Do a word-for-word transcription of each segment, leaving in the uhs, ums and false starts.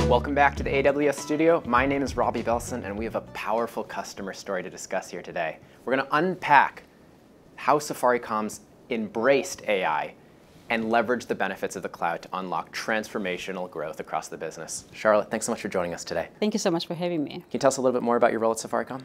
Welcome back to the A W S studio. My name is Robbie Belson, and we have a powerful customer story to discuss here today. We're going to unpack how Safaricom's embraced A I and leverage the benefits of the cloud to unlock transformational growth across the business. Charlotte, thanks so much for joining us today. Thank you so much for having me. Can you tell us a little bit more about your role at Safaricom?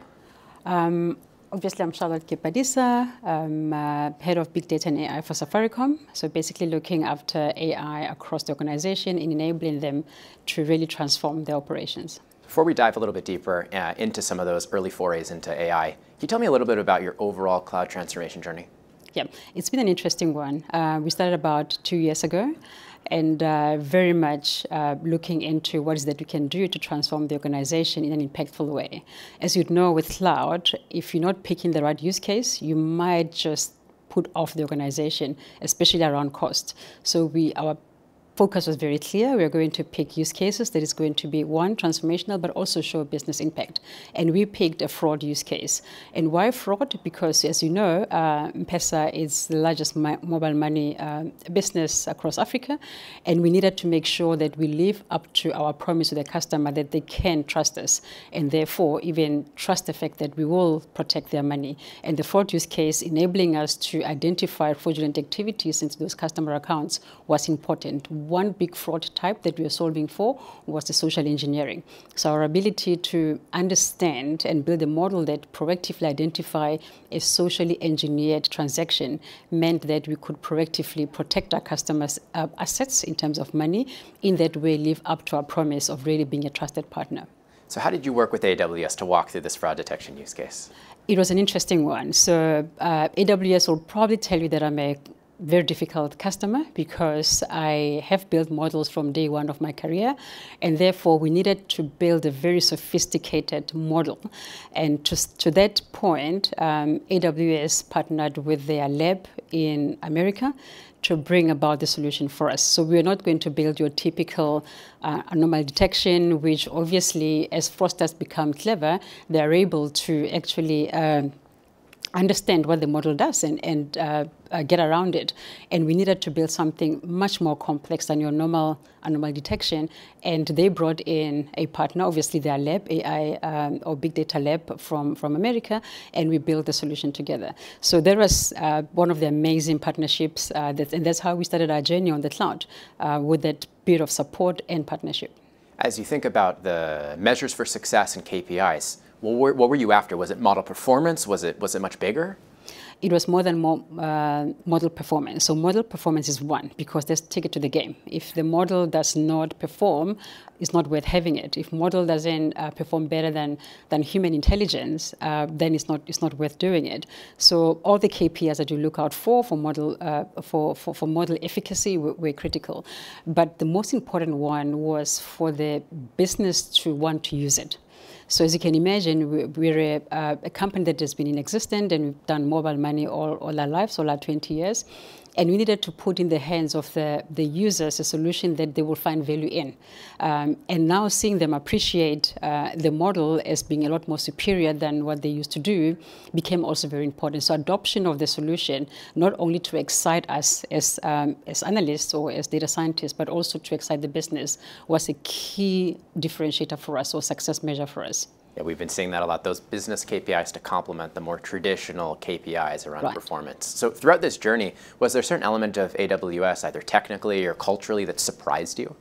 Um, obviously, I'm Charlotte Kepadisa. I'm uh, head of Big Data and A I for Safaricom. So basically looking after A I across the organization and enabling them to really transform their operations. Before we dive a little bit deeper uh, into some of those early forays into A I, can you tell me a little bit about your overall cloud transformation journey? Yeah, it's been an interesting one. Uh, we started about two years ago, and uh, very much uh, looking into what is that we can do to transform the organization in an impactful way. As you'd know with cloud, if you're not picking the right use case, you might just put off the organization, especially around cost. So we, our focus was very clear. We are going to pick use cases that is going to be, one, transformational, but also show business impact. And we picked a fraud use case. And why fraud? Because, as you know, uh, M-Pesa is the largest mo mobile money uh, business across Africa. And we needed to make sure that we live up to our promise to the customer that they can trust us. And therefore, even trust the fact that we will protect their money. And the fraud use case, enabling us to identify fraudulent activities into those customer accounts, was important. One big fraud type that we are solving for was the social engineering. So our ability to understand and build a model that proactively identify a socially engineered transaction meant that we could proactively protect our customers' uh, assets in terms of money, in that way live up to our promise of really being a trusted partner. So how did you work with A W S to walk through this fraud detection use case? It was an interesting one. So uh, A W S will probably tell you that I'm a very difficult customer because I have built models from day one of my career, and therefore we needed to build a very sophisticated model. And to, to that point, um, A W S partnered with their lab in America to bring about the solution for us. So we're not going to build your typical uh, anomaly detection, which obviously, as fraudsters become clever, they're able to actually um, understand what the model does and, and uh, uh, get around it. And we needed to build something much more complex than your normal anomaly detection. And they brought in a partner, obviously their lab, A I um, or big data lab from, from America, and we built the solution together. So that was uh, one of the amazing partnerships, uh, that, and that's how we started our journey on the cloud, uh, with that bit of support and partnership. As you think about the measures for success and K P Is, Well, what were you after? Was it model performance? Was it was it much bigger? It was more than more, uh, model performance. So model performance is one, because there's ticket to the game. If the model does not perform, it's not worth having it. If model doesn't uh, perform better than than human intelligence, uh, then it's not it's not worth doing it. So all the K P Is that you look out for for model uh, for, for for model efficacy were, were critical, but the most important one was for the business to want to use it. So as you can imagine, we're a, uh, a company that has been in existence, and we've done mobile money all, all our lives, all our twenty years. And we needed to put in the hands of the, the users a solution that they will find value in. Um, and now seeing them appreciate uh, the model as being a lot more superior than what they used to do became also very important. So adoption of the solution, not only to excite us as, um, as analysts or as data scientists, but also to excite the business, was a key differentiator for us, or success measure for us. Yeah, we've been seeing that a lot, those business K P Is to complement the more traditional K P Is around right. performance. So throughout this journey, was there a certain element of A W S, either technically or culturally, that surprised you?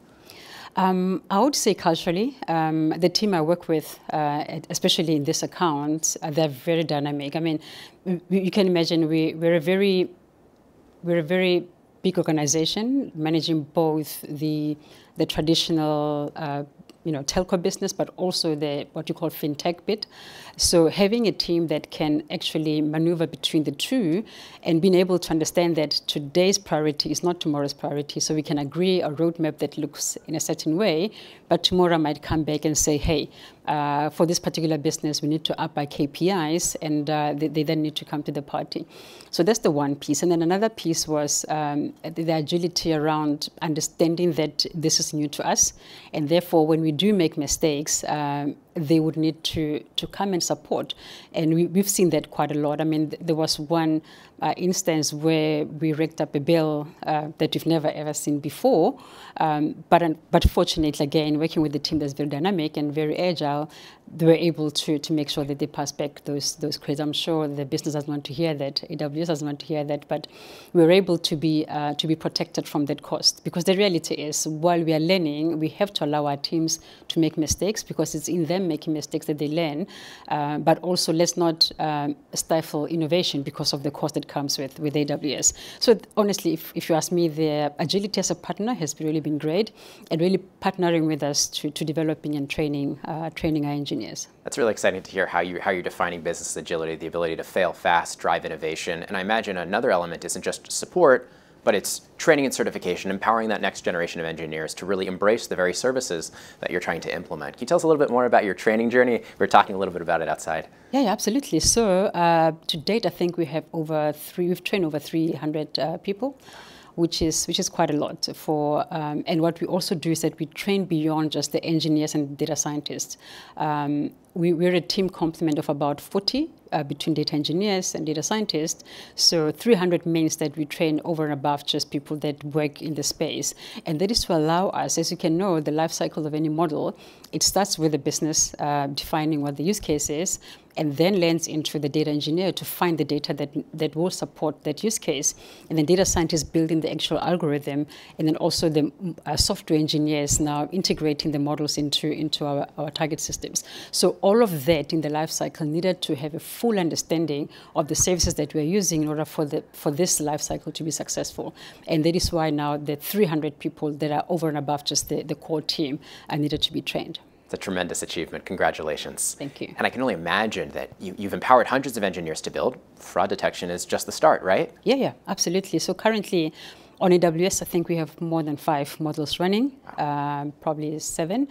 Um, I would say culturally. Um, the team I work with, uh, especially in this account, uh, they're very dynamic. I mean, you can imagine we, we're a very, we're a very big organization managing both the the traditional uh, you know, telco business, but also the what you call fintech bit. So having a team that can actually maneuver between the two and being able to understand that today's priority is not tomorrow's priority. So we can agree a roadmap that looks in a certain way, but tomorrow might come back and say, hey, uh, for this particular business, we need to up our K P Is, and uh, they, they then need to come to the party. So that's the one piece. And then another piece was um, the, the agility around understanding that this is new to us. And therefore, when we do make mistakes, um, they would need to, to come and support. And we, we've seen that quite a lot. I mean, th there was one uh, instance where we rigged up a bill uh, that we've never ever seen before. Um, but, but fortunately, again, working with the team that's very dynamic and very agile, they were able to, to make sure that they pass back those, those credits. I'm sure the business doesn't want to hear that, A W S doesn't want to hear that, but we were able to be, uh, to be protected from that cost. Because the reality is, while we are learning, we have to allow our teams to make mistakes, because it's in them making mistakes that they learn. Uh, but also, let's not um, stifle innovation because of the cost that comes with, with A W S. So honestly, if, if you ask me, the agility as a partner has really been great, and really partnering with us to, to developing and training, uh, training our engineers. That's really exciting to hear how, you, how you're defining business agility, the ability to fail fast, drive innovation. And I imagine another element isn't just support, but it's training and certification, empowering that next generation of engineers to really embrace the very services that you're trying to implement. Can you tell us a little bit more about your training journey? We were talking a little bit about it outside. Yeah, yeah, absolutely. So uh, to date, I think we have over three, we've trained over three hundred uh, people, which is which is quite a lot for. Um, and what we also do is that we train beyond just the engineers and data scientists. Um, we, we're a team complement of about forty uh, between data engineers and data scientists. So three hundred means that we train over and above just people that work in the space. And that is to allow us, as you can know, the life cycle of any model, it starts with the business uh, defining what the use case is, and then lands into the data engineer to find the data that, that will support that use case. And then data scientists building the actual algorithm, and then also the uh, software engineers now integrating the models into, into our, our target systems. So all of that in the life cycle needed to have a full understanding of the services that we're using in order for, the, for this life cycle to be successful. And that is why now the three hundred people that are over and above just the, the core team are needed to be trained. It's a tremendous achievement. Congratulations. Thank you. And I can only imagine that you, you've empowered hundreds of engineers to build. Fraud detection is just the start, right? Yeah, yeah, absolutely. So currently on A W S, I think we have more than five models running, wow. um, probably seven.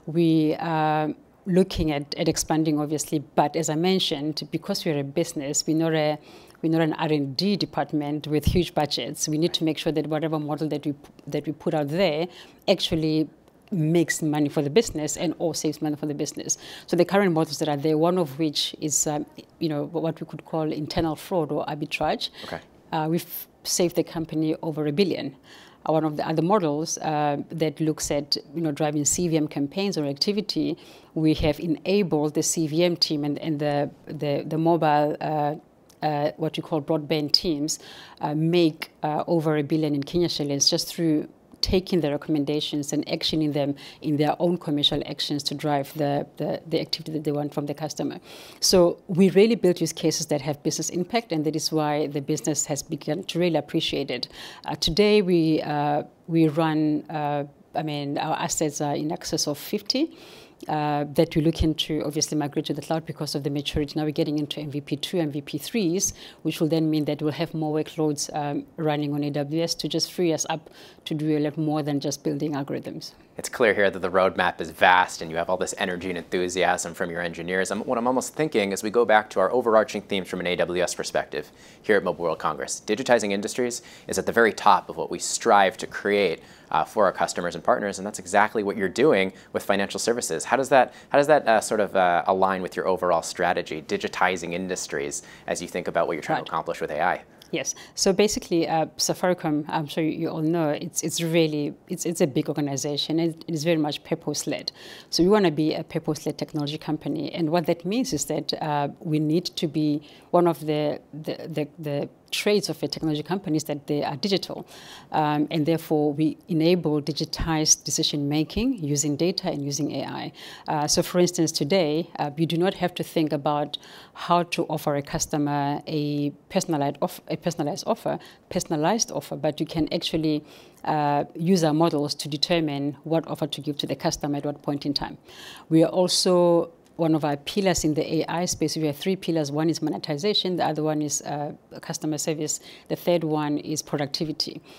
We are looking at, at expanding, obviously, but as I mentioned, because we're a business, we're not a We're not an R and D department with huge budgets. We need to make sure that whatever model that we, that we put out there actually makes money for the business and or saves money for the business. So the current models that are there, one of which is um, you know, what we could call internal fraud or arbitrage. Okay. Uh, we've saved the company over a billion. Uh, one of the other models uh, that looks at you know, driving C V M campaigns or activity, we have enabled the C V M team and, and the, the, the mobile uh, Uh, what we call broadband teams, uh, make uh, over a billion in Kenya shillings just through taking the recommendations and actioning them in their own commercial actions to drive the, the, the activity that they want from the customer. So we really build use cases that have business impact, and that is why the business has begun to really appreciate it. Uh, today we, uh, we run, uh, I mean, our assets are in excess of fifty. Uh, that we look into, obviously, migrate to the cloud because of the maturity. Now we're getting into M V P two, M V P threes, which will then mean that we'll have more workloads um, running on A W S to just free us up to do a lot more than just building algorithms. It's clear here that the roadmap is vast and you have all this energy and enthusiasm from your engineers. And what I'm almost thinking as we go back to our overarching themes from an A W S perspective here at Mobile World Congress, digitizing industries is at the very top of what we strive to create uh, for our customers and partners, and that's exactly what you're doing with financial services. How does that, how does that uh, sort of uh, align with your overall strategy, digitizing industries, as you think about what you're trying right. to accomplish with A I? Yes. So basically, uh, Safaricom, I'm sure you all know, it's it's really, it's it's a big organization. It, it is very much purpose-led. So we want to be a purpose-led technology company. And what that means is that uh, we need to be one of the, the, the, the traits of a technology company is that they are digital. Um, and therefore, we enable digitized decision-making using data and using A I. Uh, so for instance, today, uh, you do not have to think about how to offer a customer a personalized, off a personalized offer, personalized offer, but you can actually uh, use our models to determine what offer to give to the customer at what point in time. We are also one of our pillars in the A I space. We have three pillars. One is monetization. The other one is uh, customer service. The third one is productivity.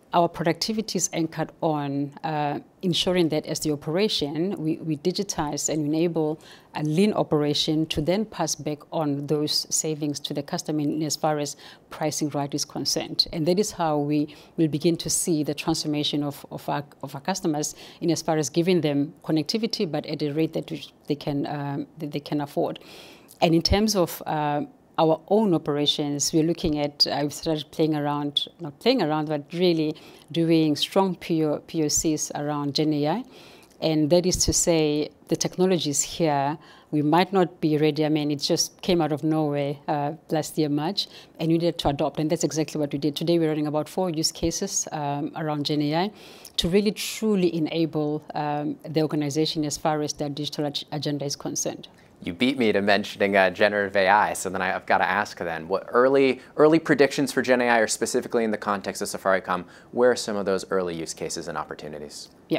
our productivity is anchored on uh, ensuring that as the operation, we, we digitize and enable a lean operation to then pass back on those savings to the customer in as far as pricing right is concerned. And that is how we will begin to see the transformation of, of, our, of our customers in as far as giving them connectivity, but at a rate that they can, um, that they can afford. And in terms of uh, our own operations, we're looking at, I've uh, started playing around, not playing around, but really doing strong P O Cs around Gen A I. And that is to say, the technology is here. We might not be ready. I mean, it just came out of nowhere uh, last year, March, and we needed to adopt. And that's exactly what we did. Today, we're running about four use cases um, around Gen A I to really truly enable um, the organization as far as their digital ag agenda is concerned. You beat me to mentioning uh, generative A I, so then I, I've got to ask then, what early early predictions for Gen A I, or specifically in the context of Safaricom, where are some of those early use cases and opportunities? Yeah,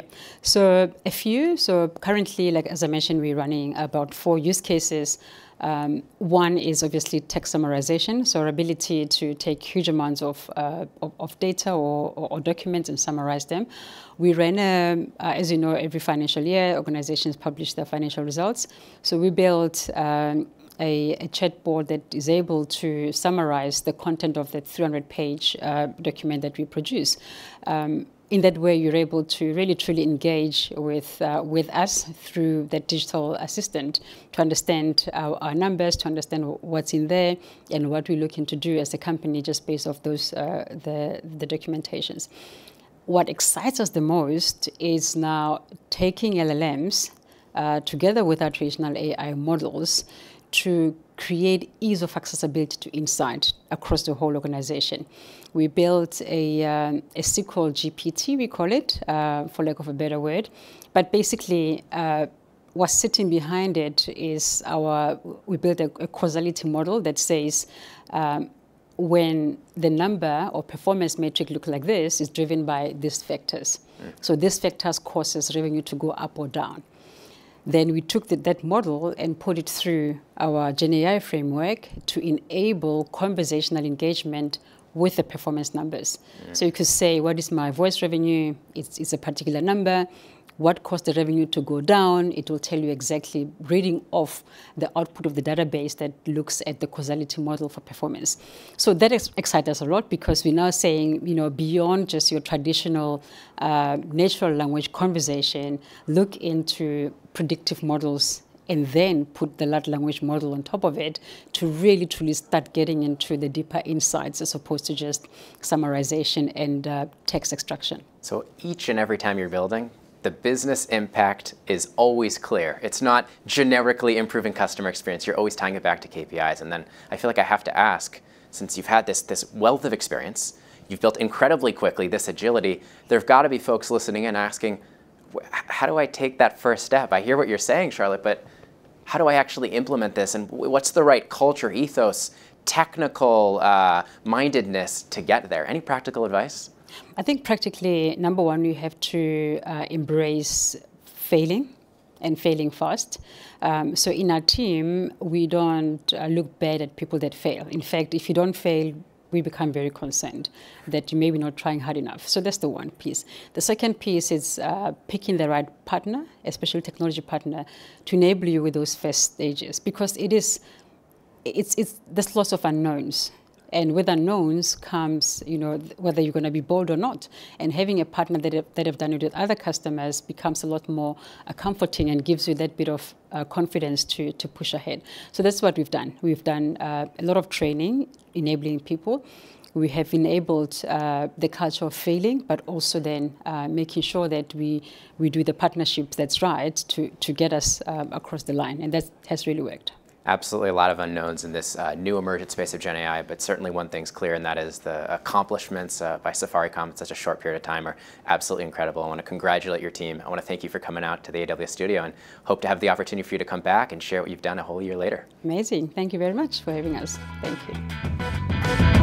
so a few. So currently, like as I mentioned, we're running about four use cases. Um, one is obviously text summarization, so our ability to take huge amounts of, uh, of, of data or, or, or documents and summarize them. We ran, a, uh, as you know, every financial year, organizations publish their financial results. So we built um, a, a chatbot that is able to summarize the content of that three hundred page uh, document that we produce. Um, In that way, you're able to really, truly engage with uh, with us through that digital assistant to understand our, our numbers, to understand what's in there, and what we're looking to do as a company just based off those uh, the the documentations. What excites us the most is now taking L L Ms uh, together with our traditional A I models to create ease of accessibility to insight across the whole organization. We built a, um, a S Q L G P T, we call it, uh, for lack of a better word. But basically, uh, what's sitting behind it is our, we built a, a causality model that says um, when the number or performance metric look like this is driven by these factors. Mm. So these factors causes revenue to go up or down. Then we took the, that model and put it through our Gen A I framework to enable conversational engagement with the performance numbers. Mm. So you could say, what is my voice revenue? It's, it's a particular number. What caused the revenue to go down? It will tell you exactly, reading off the output of the database that looks at the causality model for performance. So that ex excites us a lot, because we're now saying, you know, beyond just your traditional uh, natural language conversation, look into predictive models and then put the large language model on top of it to really, truly start getting into the deeper insights as opposed to just summarization and uh, text extraction. So each and every time you're building, the business impact is always clear. It's not generically improving customer experience. You're always tying it back to K P Is. And then I feel like I have to ask, since you've had this, this wealth of experience, you've built incredibly quickly, this agility, there've got to be folks listening and asking, how do I take that first step? I hear what you're saying, Charlotte, but how do I actually implement this? And what's the right culture, ethos, technical uh, mindedness to get there? Any practical advice? I think practically, number one, you have to uh, embrace failing and failing fast. Um, so in our team, we don't uh, look bad at people that fail. In fact, if you don't fail, we become very concerned that you may be not trying hard enough. So that's the one piece. The second piece is uh, picking the right partner, especially technology partner, to enable you with those first stages, because it is, it's, it's there's lots of unknowns. And with unknowns comes, you know, whether you're going to be bold or not. And having a partner that have, that have done it with other customers becomes a lot more uh, comforting and gives you that bit of uh, confidence to, to push ahead. So that's what we've done. We've done uh, a lot of training, enabling people. We have enabled uh, the culture of failing, but also then uh, making sure that we, we do the partnerships that's right to, to get us um, across the line. And that has really worked. Absolutely a lot of unknowns in this uh, new emergent space of Gen A I, but certainly one thing's clear, and that is the accomplishments uh, by Safaricom in such a short period of time are absolutely incredible. I want to congratulate your team. I want to thank you for coming out to the A W S studio, and hope to have the opportunity for you to come back and share what you've done a whole year later. Amazing. Thank you very much for having us. Thank you.